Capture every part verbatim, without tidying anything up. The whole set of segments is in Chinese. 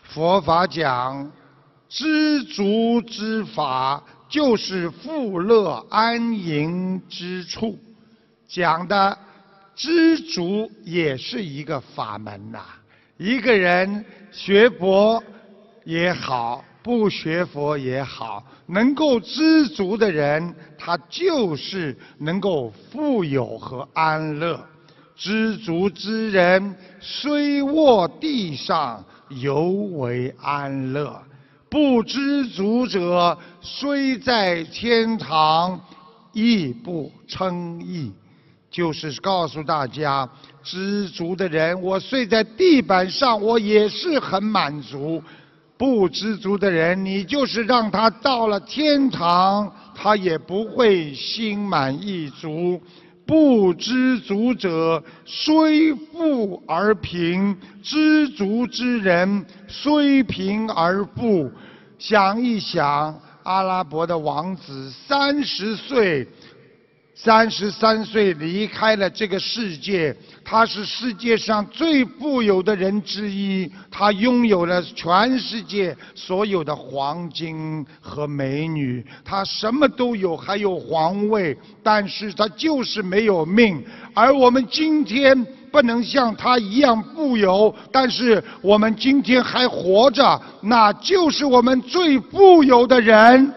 佛法讲，知足之法就是富乐安营之处，讲的知足也是一个法门呐、啊。一个人学佛也好，不学佛也好，能够知足的人，他就是能够富有和安乐。知足之人，虽卧地上，犹为安乐；不知足者，虽在天堂，亦不称意。就是告诉大家，知足的人，我睡在地板上，我也是很满足；不知足的人，你就是让他到了天堂，他也不会心满意足。不知足者，虽富而贫；知足之人，虽贫而富。想一想，阿拉伯的王子三十岁。三十三岁离开了这个世界，他是世界上最富有的人之一，他拥有了全世界所有的黄金和美女，他什么都有，还有皇位，但是他就是没有命。而我们今天不能像他一样富有，但是我们今天还活着，那就是我们最富有的人。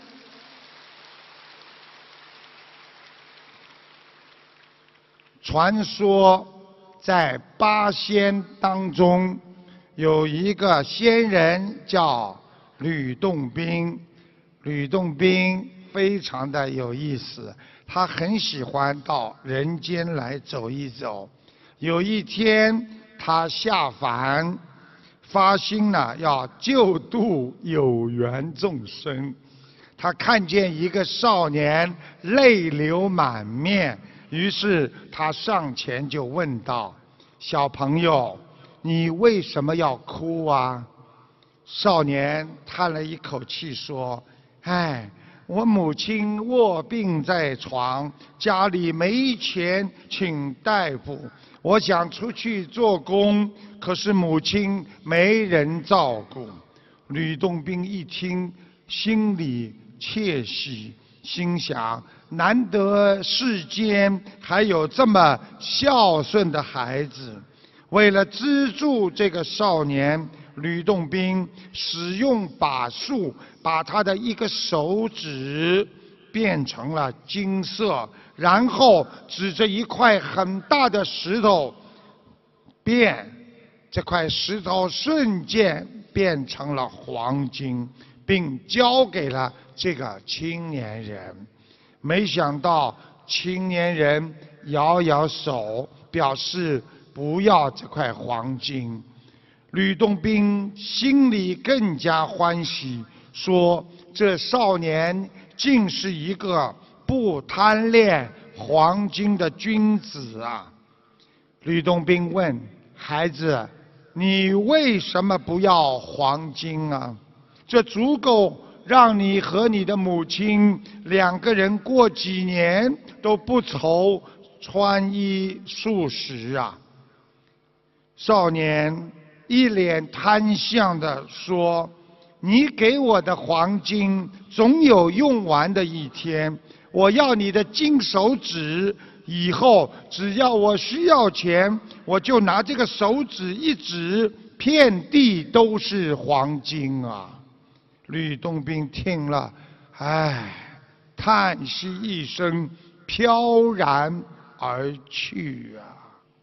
传说在八仙当中有一个仙人叫吕洞宾，吕洞宾非常的有意思，他很喜欢到人间来走一走。有一天他下凡，发心呢要救度有缘众生。他看见一个少年泪流满面，于是他上前就问道：小朋友，你为什么要哭啊？少年叹了一口气说：唉，我母亲卧病在床，家里没钱请大夫，我想出去做工，可是母亲没人照顾。吕洞宾一听，心里窃喜，心想难得世间还有这么孝顺的孩子。为了资助这个少年，吕洞宾使用法术，把他的一个手指变成了金色，然后指着一块很大的石头变，这块石头瞬间变成了黄金，并交给了这个青年人。没想到青年人摇摇手，表示不要这块黄金。吕洞宾心里更加欢喜，说这少年竟是一个不贪恋黄金的君子啊。吕洞宾问孩子，你为什么不要黄金啊？这足够让你和你的母亲两个人过几年都不愁穿衣素食啊。少年一脸贪相地说，你给我的黄金总有用完的一天，我要你的金手指，以后只要我需要钱，我就拿这个手指一指，遍地都是黄金啊。吕洞宾听了，唉，叹息一声，飘然而去啊。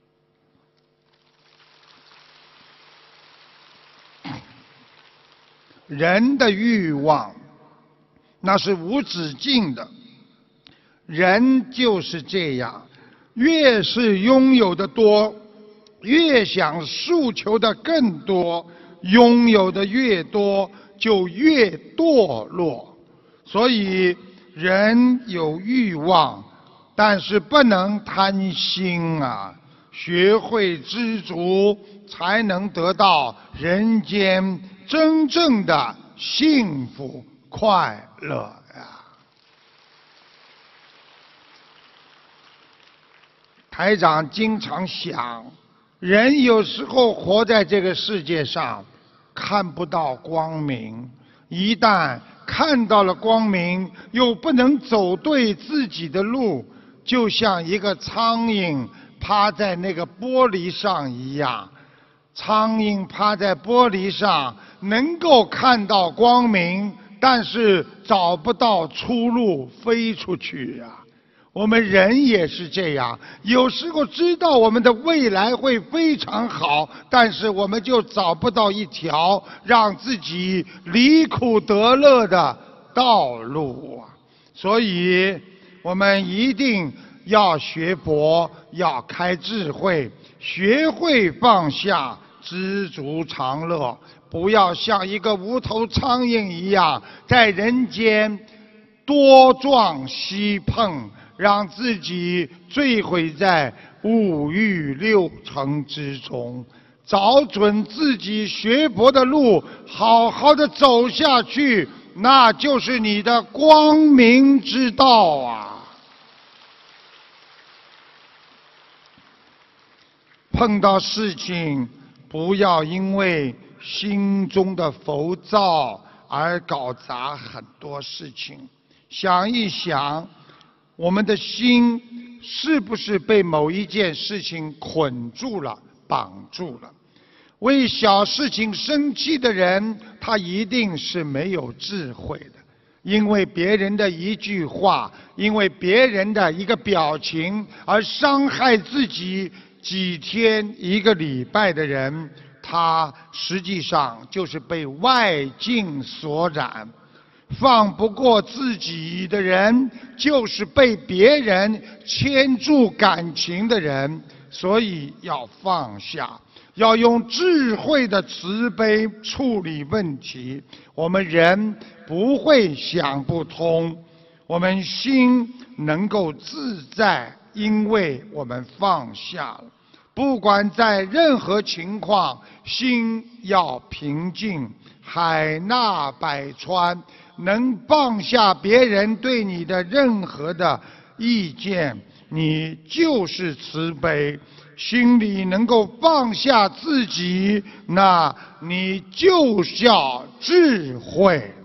人的欲望那是无止境的，人就是这样，越是拥有的多，越想诉求的更多，拥有的越多就越堕落。所以人有欲望，但是不能贪心啊，学会知足，才能得到人间真正的幸福快乐呀。台长经常想，人有时候活在这个世界上， 看不到光明。一旦看到了光明，又不能走对自己的路，就像一个苍蝇趴在那个玻璃上一样。苍蝇趴在玻璃上，能够看到光明，但是找不到出路，飞出去呀、啊。我们人也是这样，有时候知道我们的未来会非常好，但是我们就找不到一条让自己离苦得乐的道路啊。所以我们一定要学佛，要开智慧，学会放下，知足常乐，不要像一个无头苍蝇一样在人间多撞西碰，让自己坠毁在五欲六尘之中。找准自己学佛的路，好好的走下去，那就是你的光明之道啊！碰到事情，不要因为心中的浮躁而搞砸很多事情。想一想，我们的心是不是被某一件事情捆住了、绑住了？为小事情生气的人，他一定是没有智慧的。因为别人的一句话，因为别人的一个表情而伤害自己几天、一个礼拜的人，他实际上就是被外境所染。放不过自己的人，就是被别人牵住感情的人。所以要放下，要用智慧的慈悲处理问题。我们人不会想不通，我们心能够自在，因为我们放下了。不管在任何情况，心要平静，海纳百川。能放下别人对你的任何的意见，你就是慈悲；心里能够放下自己，那你就叫智慧。